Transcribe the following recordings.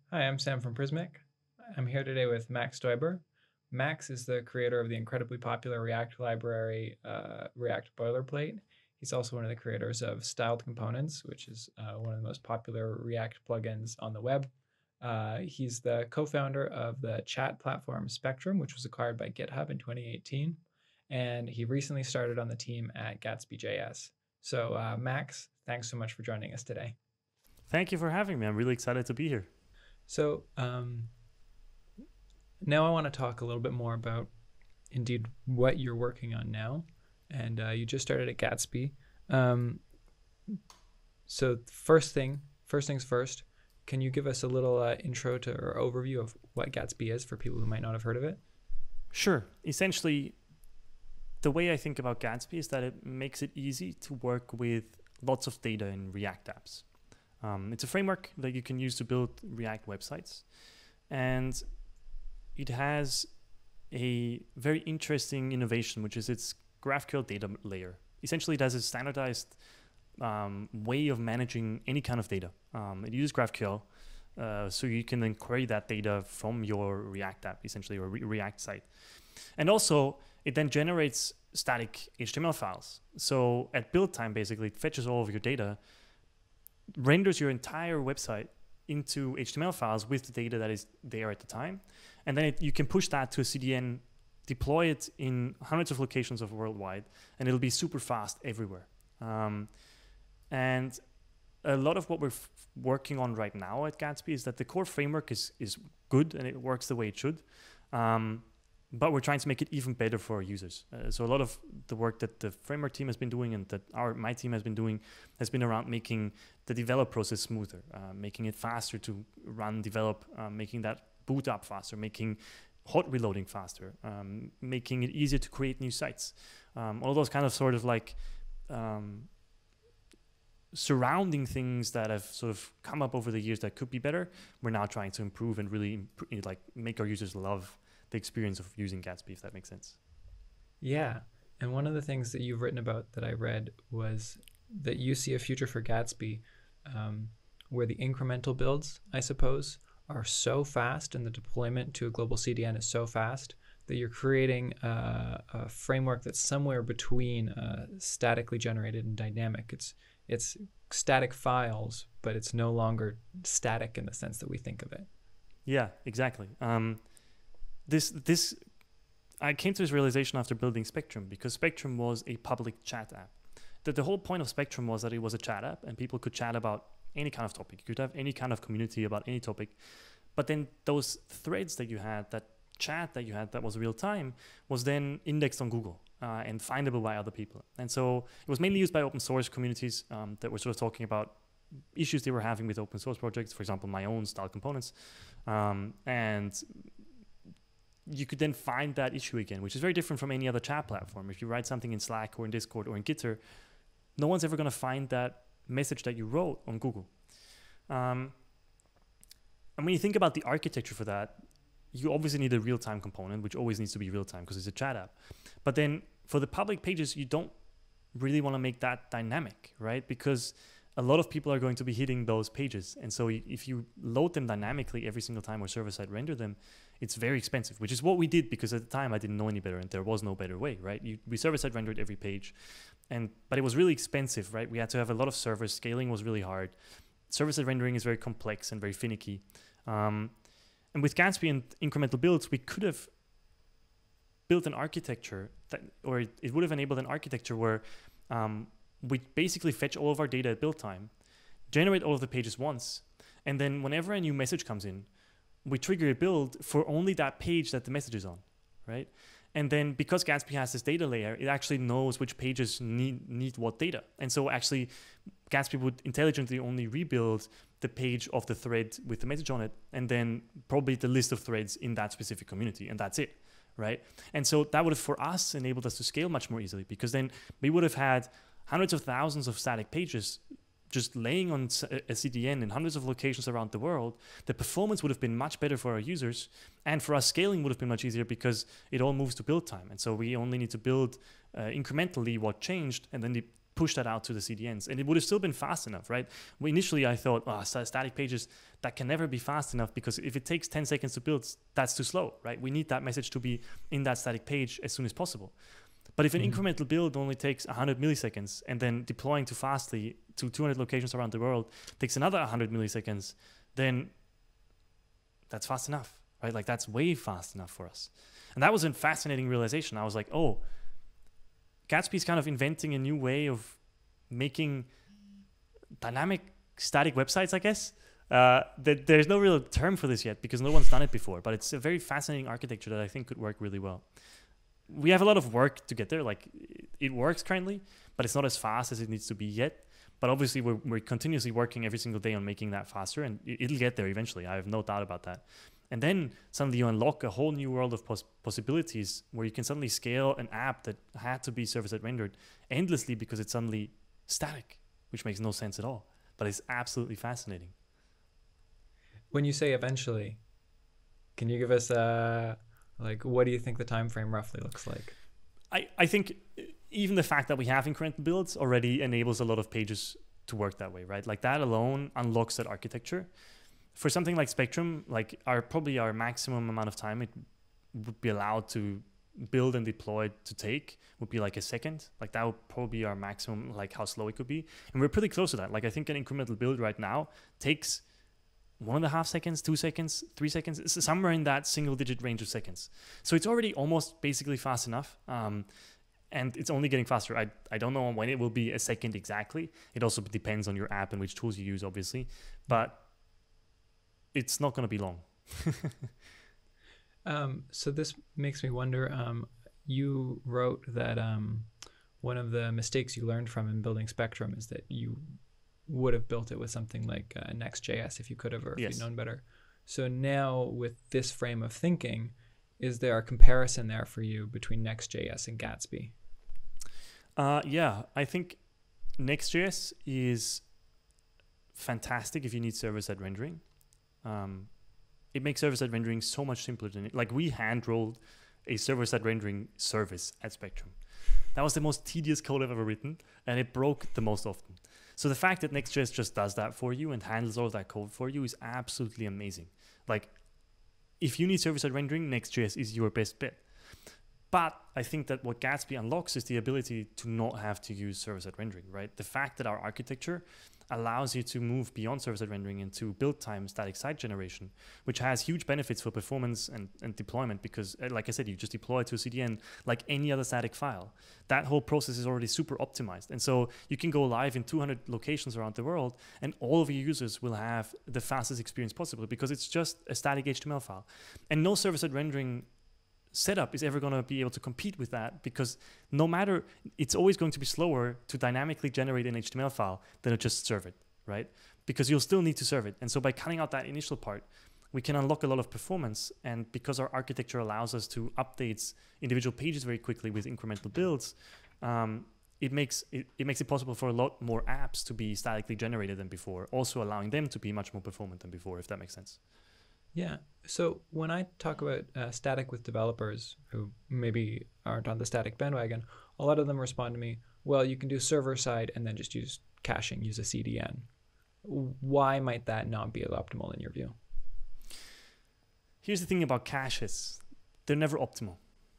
Hi, I'm Sam from Prismic. I'm here today with Max Stoiber. Max is the creator of the incredibly popular React library, React Boilerplate. He's also one of the creators of Styled Components, which is one of the most popular React plugins on the web. He's the co-founder of the chat platform Spectrum, which was acquired by GitHub in 2018. And he recently started on the team at Gatsby.js. So Max, thanks so much for joining us today. Thank you for having me. I'm really excited to be here. So now I want to talk a little bit more about indeed what you're working on now. And you just started at Gatsby. So first things first, can you give us a little intro to or overview of what Gatsby is for people who might not have heard of it? Sure. Essentially, the way I think about Gatsby is that it makes it easy to work with lots of data in React apps. It's a framework that you can use to build React websites. And it has a very interesting innovation, which is its GraphQL data layer. Essentially, it has a standardized way of managing any kind of data. It uses GraphQL, so you can then query that data from your React app, essentially, or React site. And also, it then generates static HTML files. So at build time, basically, it fetches all of your data, renders your entire website into HTML files with the data that is there at the time. And then you can push that to a CDN, deploy it in hundreds of locations of worldwide, and it'll be super fast everywhere. And a lot of what we're working on right now at Gatsby is that the core framework is good and it works the way it should. But we're trying to make it even better for our users. So a lot of the work that the framework team has been doing and that my team has been doing has been around making the develop process smoother, making it faster to run, develop, making that boot up faster, making hot reloading faster, making it easier to create new sites. All those kind of sort of like surrounding things that have sort of come up over the years that could be better, we're now trying to improve and really like make our users love the experience of using Gatsby, if that makes sense. Yeah. And one of the things that you've written about that I read was that you see a future for Gatsby where the incremental builds, I suppose, are so fast and the deployment to a global CDN is so fast that you're creating a framework that's somewhere between statically generated and dynamic. It's static files, but it's no longer static in the sense that we think of it. Yeah, exactly. I came to this realization after building Spectrum, because Spectrum was a public chat app. The whole point of Spectrum was that it was a chat app and people could chat about any kind of topic. You could have any kind of community about any topic. But then those threads that you had, that chat that you had that was real time, was then indexed on Google and findable by other people. And so it was mainly used by open source communities that were sort of talking about issues they were having with open source projects, for example, my own Styled Components. And you could then find that issue again, which is very different from any other chat platform. If you write something in Slack or in Discord or in Gitter, no one's ever going to find that message that you wrote on Google. And when you think about the architecture for that, you obviously need a real-time component, which always needs to be real-time because it's a chat app. But then for the public pages, you don't really want to make that dynamic, right? Because a lot of people are going to be hitting those pages. And so if you load them dynamically every single time or server-side render them, it's very expensive, which is what we did because at the time I didn't know any better and there was no better way, right? We server-side rendered every page, but it was really expensive, right? We had to have a lot of servers. Scaling was really hard. Server-side rendering is very complex and very finicky. And with Gatsby and incremental builds, we could have built an architecture or it would have enabled an architecture where we basically fetch all of our data at build time, generate all of the pages once, and then whenever a new message comes in, we trigger a build for only that page that the message is on, right? And then because Gatsby has this data layer, it actually knows which pages need what data. And so actually Gatsby would intelligently only rebuild the page of the thread with the message on it, and then probably the list of threads in that specific community, and that's it, right? And so that would have, for us, enabled us to scale much more easily, because then we would have had hundreds of thousands of static pages just laying on a CDN in hundreds of locations around the world. The performance would have been much better for our users, and for us scaling would have been much easier because it all moves to build time. And so we only need to build incrementally what changed and then push that out to the CDNs, and it would have still been fast enough, right? Initially, I thought, oh, static pages, that can never be fast enough, because if it takes 10 seconds to build, that's too slow, right? We need that message to be in that static page as soon as possible. But if an incremental build only takes 100 milliseconds, and then deploying to Fastly to 200 locations around the world takes another 100 milliseconds, then that's fast enough, right? Like, that's way fast enough for us. And that was a fascinating realization. I was like, oh, Gatsby is kind of inventing a new way of making dynamic static websites, I guess. There's no real term for this yet because no one's done it before, but it's a very fascinating architecture that I think could work really well. We have a lot of work to get there. Like, it works currently, but it's not as fast as it needs to be yet. But obviously, we're continuously working every single day on making that faster, and it'll get there eventually. I have no doubt about that. And then suddenly you unlock a whole new world of possibilities where you can suddenly scale an app that had to be server-side rendered endlessly because it's suddenly static, which makes no sense at all. But it's absolutely fascinating. When you say eventually, can you give us like, what do you think the time frame roughly looks like? I think even the fact that we have incremental builds already enables a lot of pages to work that way, right? Like, that alone unlocks that architecture. For something like Spectrum, like probably our maximum amount of time it would be allowed to build and deploy to take would be like a second. Like, that would probably be our maximum, like how slow it could be. And we're pretty close to that. Like, I think an incremental build right now takes 1.5 seconds, 2 seconds, 3 seconds. It's somewhere in that single-digit range of seconds. So it's already almost basically fast enough. And it's only getting faster. I don't know when it will be a second exactly. It also depends on your app and which tools you use, obviously. But it's not going to be long. So this makes me wonder, you wrote that one of the mistakes you learned from in building Spectrum is that you would have built it with something like Next.js if you could have, or if you'd known better. So now with this frame of thinking, is there a comparison there for you between Next.js and Gatsby? Yeah, I think Next.js is fantastic if you need server-side rendering. It makes server-side rendering so much simpler than it. Like, we hand-rolled a server-side rendering service at Spectrum. That was the most tedious code I've ever written, and it broke the most often. So the fact that Next.js just does that for you and handles all that code for you is absolutely amazing. Like, if you need server-side rendering, Next.js is your best bet. But I think that what Gatsby unlocks is the ability to not have to use server-side rendering, right? The fact that our architecture allows you to move beyond server-side rendering into build-time static site generation, which has huge benefits for performance and deployment because, like I said, you just deploy to a CDN like any other static file. That whole process is already super optimized. And so you can go live in 200 locations around the world, and all of your users will have the fastest experience possible because it's just a static HTML file. And no server-side rendering setup is ever going to be able to compete with that because no matter, it's always going to be slower to dynamically generate an HTML file than to just serve it, right? Because you'll still need to serve it. And so by cutting out that initial part, we can unlock a lot of performance. And because our architecture allows us to update individual pages very quickly with incremental builds, it makes it possible for a lot more apps to be statically generated than before, also allowing them to be much more performant than before, if that makes sense. Yeah. So when I talk about static with developers who maybe aren't on the static bandwagon, a lot of them respond to me, well, you can do server side and then just use caching, use a CDN. Why might that not be optimal in your view? Here's the thing about caches. They're never optimal.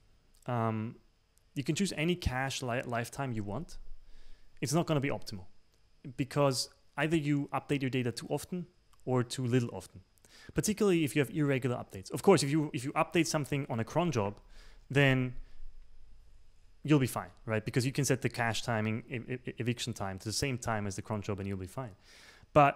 You can choose any cache lifetime you want. It's not going to be optimal because either you update your data too often or too little often. Particularly if you have irregular updates. Of course, if you update something on a cron job, then you'll be fine, right? Because you can set the cache timing, eviction time to the same time as the cron job and you'll be fine. But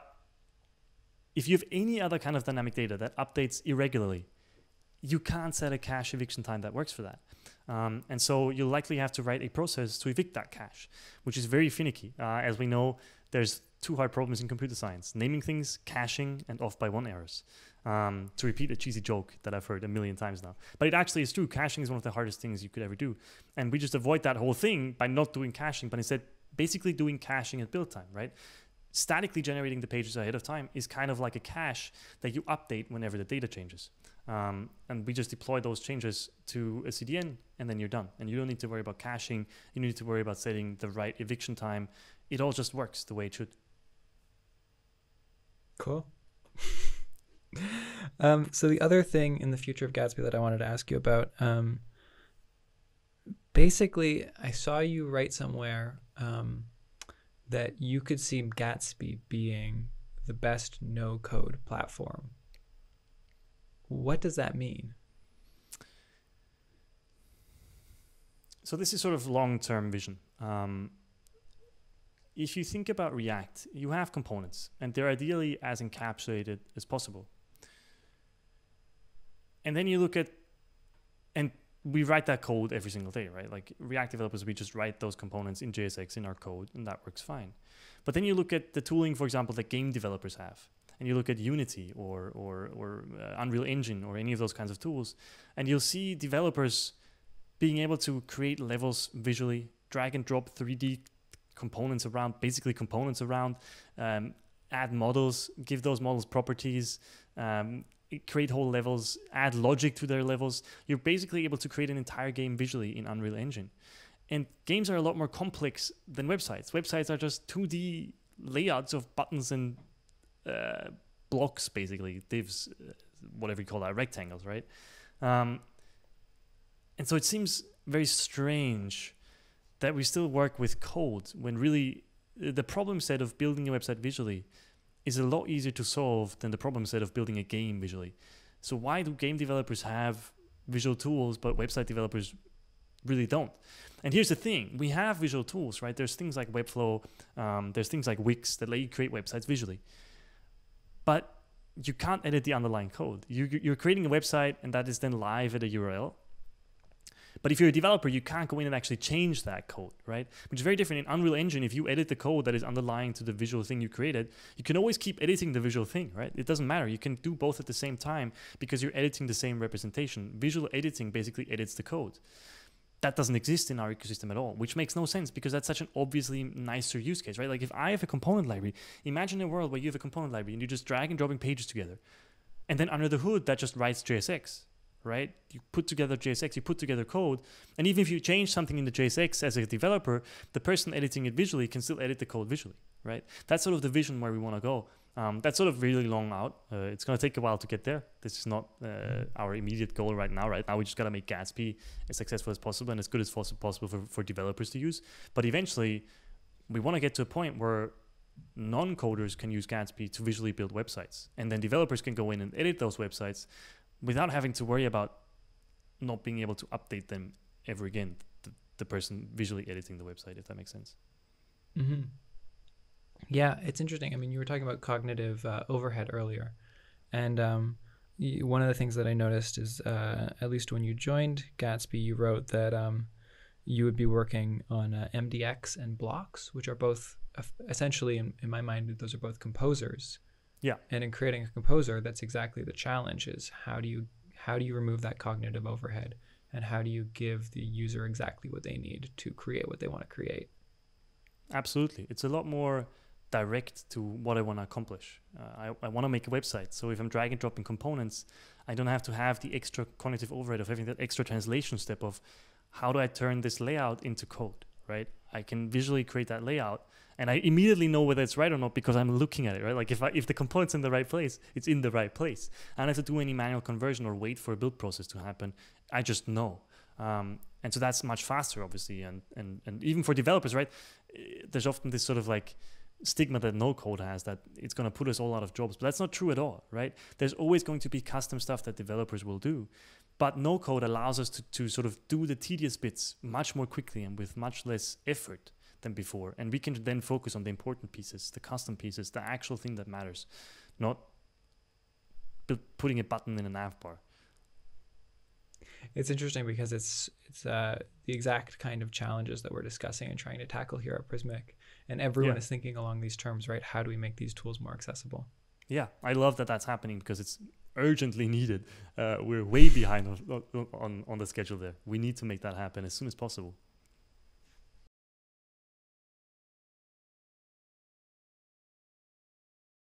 if you have any other kind of dynamic data that updates irregularly, you can't set a cache eviction time that works for that. And so you'll likely have to write a process to evict that cache, which is very finicky. As we know, there's two hard problems in computer science: naming things, caching, and off-by-one errors. To repeat a cheesy joke that I've heard a million times now. But it actually is true. Caching is one of the hardest things you could ever do. And we just avoid that whole thing by not doing caching, but instead basically doing caching at build time, right? Statically generating the pages ahead of time is kind of like a cache that you update whenever the data changes. And we just deploy those changes to a CDN, and then you're done. And you don't need to worry about caching. You don't need to worry about setting the right eviction time. It all just works the way it should. Cool. So the other thing in the future of Gatsby that I wanted to ask you about, basically, I saw you write somewhere that you could see Gatsby being the best no-code platform. What does that mean? So this is sort of long-term vision. If you think about React, you have components, and they're ideally as encapsulated as possible. And then you look at, and we write that code every single day, right? Like React developers, we just write those components in JSX in our code, and that works fine. But then you look at the tooling, for example, that game developers have, and you look at Unity or Unreal Engine or any of those kinds of tools, and you'll see developers being able to create levels visually, drag and drop 3D components around, basically components around, add models, give those models properties, create whole levels, add logic to their levels. You're basically able to create an entire game visually in Unreal Engine. And games are a lot more complex than websites. Websites are just 2D layouts of buttons and blocks, basically, divs, whatever you call that, rectangles, right? And so it seems very strange that we still work with code when really the problem set of building a website visually is a lot easier to solve than the problem set of building a game visually. So why do game developers have visual tools, but website developers really don't? And here's the thing, we have visual tools, right? There's things like Webflow, there's things like Wix that let you create websites visually. But you can't edit the underlying code. You're creating a website and that is then live at a URL. But if you're a developer, you can't go in and actually change that code, right? Which is very different in Unreal Engine. If you edit the code that is underlying to the visual thing you created, you can always keep editing the visual thing, right? It doesn't matter. You can do both at the same time because you're editing the same representation. Visual editing basically edits the code. That doesn't exist in our ecosystem at all, which makes no sense because that's such an obviously nicer use case, right? Like if I have a component library, imagine a world where you have a component library and you just drag and dropping pages together. And then under the hood, that just writes JSX. Right? You put together JSX, you put together code, and even if you change something in the JSX as a developer, the person editing it visually can still edit the code visually, right? That's sort of the vision where we want to go. That's sort of really long out. It's going to take a while to get there. This is not our immediate goal right now. Right now, we just got to make Gatsby as successful as possible and as good as possible for developers to use. But eventually, we want to get to a point where non-coders can use Gatsby to visually build websites, and then developers can go in and edit those websites without having to worry about not being able to update them ever again, the person visually editing the website, if that makes sense. Mm-hmm. Yeah, it's interesting. I mean, you were talking about cognitive overhead earlier. And one of the things that I noticed is, at least when you joined Gatsby, you wrote that you would be working on MDX and blocks, which are both essentially, in my mind, those are both composers. Yeah. And in creating a composer, that's exactly the challenge, is how do you remove that cognitive overhead, and how do you give the user exactly what they need to create what they want to create? Absolutely. It's a lot more direct to what I want to accomplish. I want to make a website. So if I'm drag and dropping components, I don't have to have the extra cognitive overhead of having that extra translation step of how do I turn this layout into code, right? I can visually create that layout, and I immediately know whether it's right or not because I'm looking at it, right? Like if the component's in the right place, it's in the right place. I don't have to do any manual conversion or wait for a build process to happen. I just know. And so that's much faster, obviously. And even for developers, right? There's often this sort of like stigma that no code has, that it's going to put us all out of jobs. But that's not true at all, right? There's always going to be custom stuff that developers will do. But no code allows us to sort of do the tedious bits much more quickly and with much less effort than before. And we can then focus on the important pieces, the custom pieces, the actual thing that matters, not putting a button in a nav bar. It's interesting because it's the exact kind of challenges that we're discussing and trying to tackle here at Prismic. And everyone is thinking along these terms, right? How do we make these tools more accessible? Yeah, I love that that's happening because it's urgently needed. We're way behind on the schedule there. We need to make that happen as soon as possible.